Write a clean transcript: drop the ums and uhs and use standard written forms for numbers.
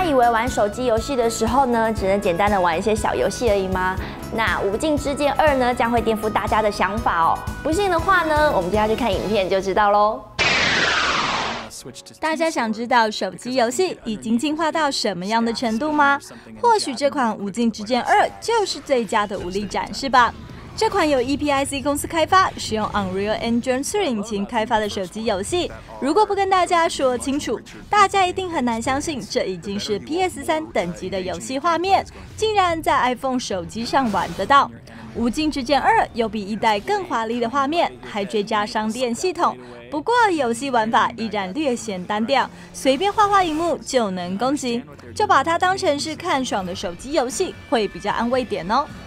以为玩手机游戏的时候呢，只能简单的玩一些小游戏而已吗？那《无尽之剑2》呢，将会颠覆大家的想法哦。不信的话呢，我们就要去看影片就知道喽。 大家想知道手机游戏已经进化到什么样的程度吗？或许这款《无尽之剑2》就是最佳的武力展示吧。这款由 EPIC 公司开发、使用 Unreal Engine 4引擎开发的手机游戏，如果不跟大家说清楚，大家一定很难相信这已经是 PS3 等级的游戏画面，竟然在 iPhone 手机上玩得到。无尽之剑2有比一代更华丽的画面，还追加商店系统。不过游戏玩法依然略显单调，随便画画荧幕就能攻击，就把它当成是看爽的手机游戏会比较安慰点哦。